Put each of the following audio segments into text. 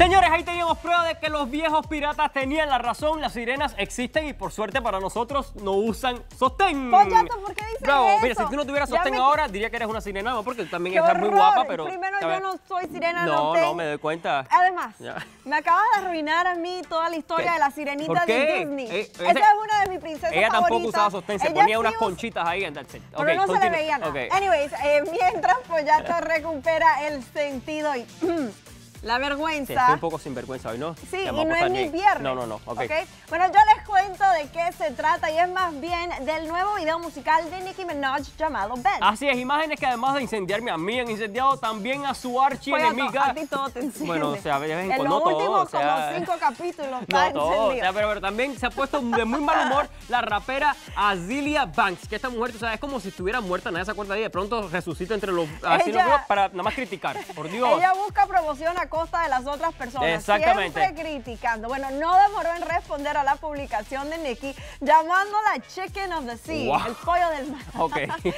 Señores, ahí teníamos prueba de que los viejos piratas tenían la razón. Las sirenas existen y por suerte para nosotros no usan sostén. Pollato, ¿por qué dices Bravo, eso? mira, si tú no tuvieras sostén ahora, diría que eres una sirena, no, porque también ¡Qué estás muy horror! guapa, pero... Primero, a ver. yo no soy sirena, No, tengo. no, me doy cuenta. Además, Ya. me acabas de arruinar a mí toda la historia ¿Qué? de la sirenita ¿Por qué? de Disney. Esa Esa es una de mis princesas Ella tampoco favoritas. usaba sostén, se Ella ponía sí unas usa- conchitas ahí. And that's it. Pero Ok, no se le continúa. veía nada. Ok. Anyways, mientras Pollato recupera el sentido y la Sí, vergüenza. estoy un poco sinvergüenza hoy, ¿no? Sí, Ya, y vamos no a es estar ni bien. viernes. No, ok. Bueno, yo les cuento de qué se trata y es más bien del nuevo video musical de Nicki Minaj llamado Ben. Así es, imágenes que además de incendiarme a mí, han incendiado también a su Pollato, archienemiga. a ti todo te enciende. Bueno, o sea, de vez en en cuando, los no todo, últimos o sea, como 5 capítulos No está todo, o encendido. sea, pero también se ha puesto de muy mal humor la rapera Azealia Banks, que esta mujer, tú sabes, es como si estuviera muerta, nadie se acuerda de ella, de pronto resucita entre los... Así Ella- lo veo para nada más criticar, por Dios. Ella busca promoción a costa de las otras personas. Exactamente. Siempre criticando. Bueno, no demoró en responder a la publicación de Nicki llamándola Chicken of the Sea, Wow. el pollo del mar. Ok.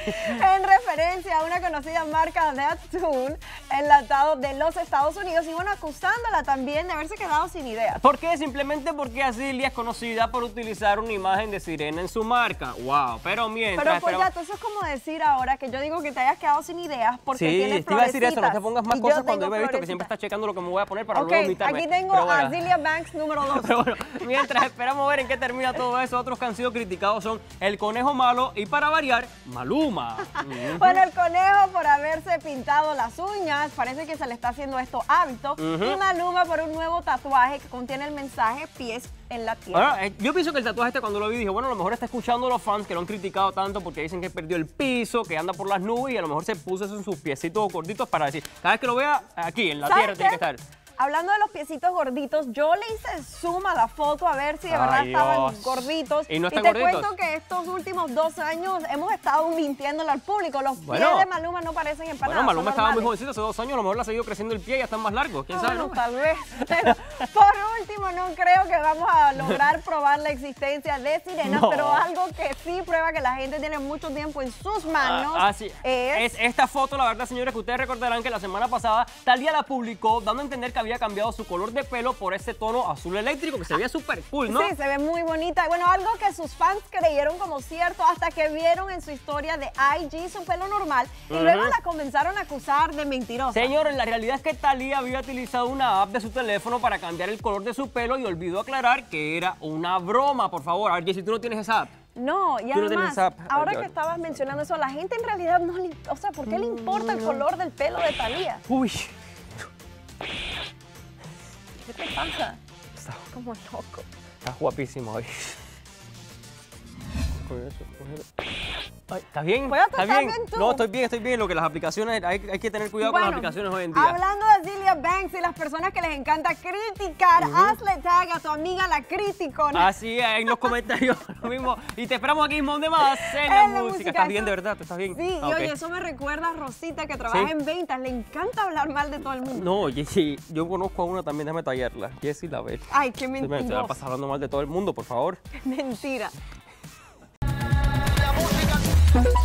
En referencia a una conocida marca de atún enlatado de los Estados Unidos y bueno, acusándola también de haberse quedado sin ideas. ¿Por qué? Simplemente porque Azealia es conocida por utilizar una imagen de sirena en su marca. Wow, pero mientras... Pero Pollato, eso es como decir ahora que yo digo que te hayas quedado sin ideas porque Sí, tienes te iba a decir eso, no te florecitas, pongas más y yo cosas cuando tengo yo he visto que siempre estás checando lo que me voy a poner para luego Ok, imitarme. aquí tengo Pero a bueno. Azealia Banks número 2. Pero bueno, mientras esperamos ver en qué termina todo eso, otros que han sido criticados son El Conejo Malo y, para variar, Maluma. Bueno, el conejo por haberse pintado las uñas, parece que se le está haciendo esto hábito. Y Maluma por un nuevo tatuaje que contiene el mensaje pies en la tierra. Ahora, yo pienso que el tatuaje cuando lo vi dije, bueno, a lo mejor está escuchando a los fans que lo han criticado tanto porque dicen que perdió el piso, que anda por las nubes y a lo mejor se puso eso en sus piecitos gorditos para decir, cada vez que lo vea aquí en la ¿Sabes tierra tiene que qué? estar. Hablando de los piecitos gorditos, yo le hice zoom a la foto a ver si de Ay, verdad estaban Dios. gorditos. ¿Y no están te gorditos? cuento que estos últimos 2 años hemos estado mintiéndole al público. Los Bueno. pies de Maluma no parecen empanadas. Bueno, Maluma son estaba muy normales. jovencito hace 2 años, a lo mejor le ha seguido creciendo el pie y ya están más largos, quién sabe, Bueno, ¿no? tal vez. Pero, por último, no creo que vamos a lograr probar la existencia de sirenas, No. pero algo que sí prueba que la gente tiene mucho tiempo en sus manos Sí. es... Es esta foto, la verdad, señores, que ustedes recordarán que la semana pasada Thalía la publicó dando a entender que había cambiado su color de pelo por ese tono azul eléctrico que se veía súper cool, ¿no? Sí, se ve muy bonita. Bueno, algo que sus fans creyeron como cierto hasta que vieron en su historia de IG su pelo normal y luego la comenzaron a acusar de mentirosa. Señores, la realidad es que Thalía había utilizado una app de su teléfono para cambiar el color de su pelo y olvidó aclarar que era una broma, por favor. A ver, Jessy, ¿tú no tienes esa app? No, y Tú no tienes además, esa app. ahora Ay, que yo- estabas mencionando eso, a la gente en realidad no le... O sea, ¿por qué le importa el color del pelo de Thalía? Uy, ¿Qué te pasa? está, Como loco. está guapísimo hoy. Ay, ¿estás bien? Pues ya ¿Estás estás bien? bien tú. No, estoy bien. Lo que las aplicaciones, hay que tener cuidado con las aplicaciones hoy en día. Hablando de Azealia Banks y las personas que les encanta criticar, hazle tag a tu amiga la criticona. Así es, en los comentarios lo mismo. Y te esperamos aquí mismo de más en la música. ¿Estás bien de verdad? ¿Tú estás bien? Sí, Ah, y ok. oye, eso me recuerda a Rosita que trabaja Sí. en ventas. Le encanta hablar mal de todo el mundo. No, Jessy, yo conozco a una también, déjame tallarla. Jessy la ve. Ay, qué Se me mentiroso. la pasa hablando mal de todo el mundo, por favor. Mentira. La música.